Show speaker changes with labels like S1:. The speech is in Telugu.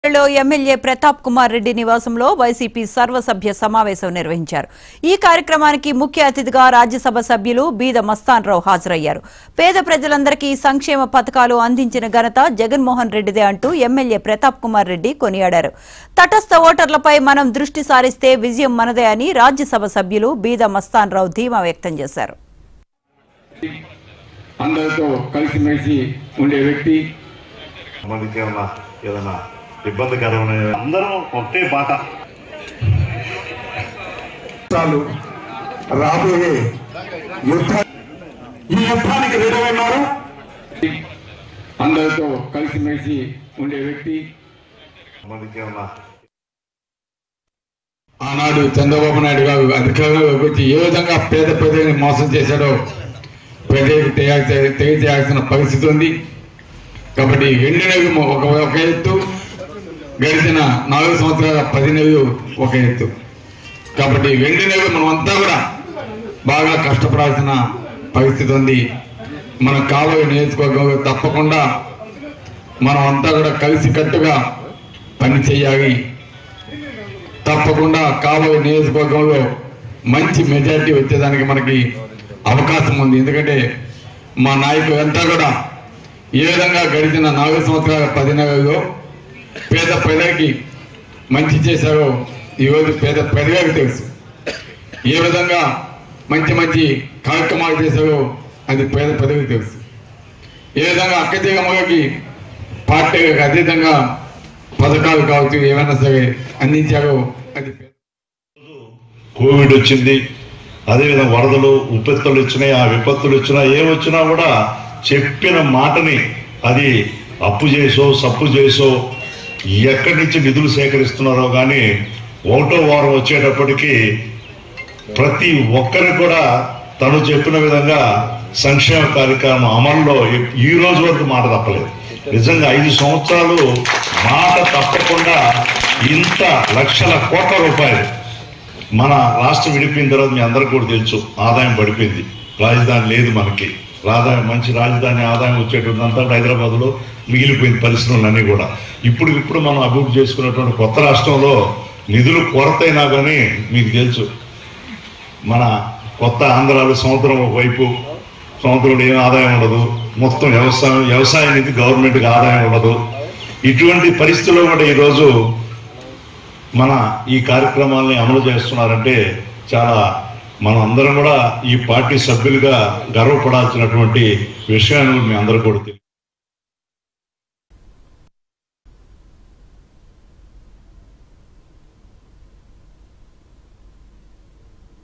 S1: ఎమ్మెల్యే ప్రతాప్ కుమార్ రెడ్డి నివాసంలో వైసీపీ సర్వసభ్య సమావేశం నిర్వహించారు. ఈ కార్యక్రమానికి ముఖ్య అతిథిగా రాజ్యసభ సభ్యులు బీద మస్తాన్ రావు హాజరయ్యారు. పేద ప్రజలందరికీ సంక్షేమ పథకాలు అందించిన ఘనత జగన్మోహన్ రెడ్డిదే అంటూ ఎమ్మెల్యే ప్రతాప్ కుమార్ రెడ్డి కొనియాడారు. తటస్థ ఓటర్లపై మనం దృష్టి సారిస్తే విజయం మనదే అని రాజ్యసభ సభ్యులు బీద మస్తాన్ రావు ధీమా వ్యక్తం చేశారు.
S2: అందరితో కలిసిమెలిసి ఉండే వ్యక్తి,
S3: ఇబ్బందికరమైన అందరం ఒకటే బాట.
S2: రాబోయే ఈ యుద్ధానికి రెడీ ఉన్నారు. అందరితో కలిసిమెలిసి ఉండే వ్యక్తి. ఆనాడు చంద్రబాబు నాయుడు గారు అధికారంలోకి వచ్చి ఏ విధంగా పేద ప్రజల్ని మోసం చేశాడో ప్రజలకు తెలియజేయాల్సిన పరిస్థితి ఉంది. కాబట్టి ఎండినవి ఒక ఎత్తు, గడిచిన 4 సంవత్సరాల 10 నెలలు ఒక ఎత్తు. కాబట్టి వెండినవి మనమంతా కూడా బాగా కష్టపడాల్సిన పరిస్థితి ఉంది. మన కాలువ నియోజకవర్గంలో తప్పకుండా మనం అంతా కూడా కలిసికట్టుగా పని చేయాలి. తప్పకుండా కాలువ నియోజకవర్గంలో మంచి మెజారిటీ వచ్చేదానికి మనకి అవకాశం ఉంది. ఎందుకంటే మా నాయకులు అంతా కూడా ఏ విధంగా గడిచిన 4 సంవత్సరాల 10 నెలల్లో పేద ప్రజలకి మంచి చేశారో ఈరోజు పేద ప్రజలకు తెలుసు. ఏ విధంగా మంచి మంచి కార్యక్రమాలు చేశారో అది పేద ప్రజలకు తెలుసు. ఏ విధంగా అక్కజీగమ్మకి పార్టీలకు అతీతంగా పథకాలు కావచ్చు ఏమైనా సరే అందించారో అది.
S3: కోవిడ్ వచ్చింది, అదేవిధంగా వరదలు విపత్తులు వచ్చినాయి. ఆ విపత్తులు వచ్చినా ఏమొచ్చినా కూడా చెప్పిన మాటని అది అప్పు చేసో సప్పు చేసో ఎక్కడి నుంచి నిధులు సేకరిస్తున్నారో కానీ 1వ వారం వచ్చేటప్పటికి ప్రతి ఒక్కరికి కూడా తను చెప్పిన విధంగా సంక్షేమ కార్యక్రమం అమల్లో ఈ రోజు వరకు మాట తప్పలేదు. నిజంగా 5 సంవత్సరాలు మాట తప్పకుండా ఇంత లక్షల కోట్ల రూపాయలు మన రాష్ట్రం విడిపోయిన తర్వాత మీ అందరికీ కూడా తెలుసు, ఆదాయం పడిపోయింది. రాజధాని లేదు మనకి. మంచి రాజధాని ఆదాయం వచ్చేటంతా హైదరాబాద్లో మిగిలిపోయింది పరిశ్రమలన్నీ కూడా. ఇప్పుడు మనం అభివృద్ధి చేసుకున్నటువంటి కొత్త రాష్ట్రంలో నిధులు కొరతైనా కానీ మీకు తెలుసు, మన కొత్త ఆంధ్రాలో సముద్రం ఒకవైపు, సముద్రంలో ఏం ఆదాయం ఉండదు. మొత్తం వ్యవసాయం నుంచి గవర్నమెంట్కి ఆదాయం ఉండదు. ఇటువంటి పరిస్థితుల్లో కూడా ఈరోజు మన ఈ కార్యక్రమాలని అమలు చేస్తున్నారంటే చాలా మనం అందరం కూడా ఈ పార్టీ సభ్యులుగా గర్వపడాల్సినటువంటి విషయాన్ని మీ అందరూ కూడా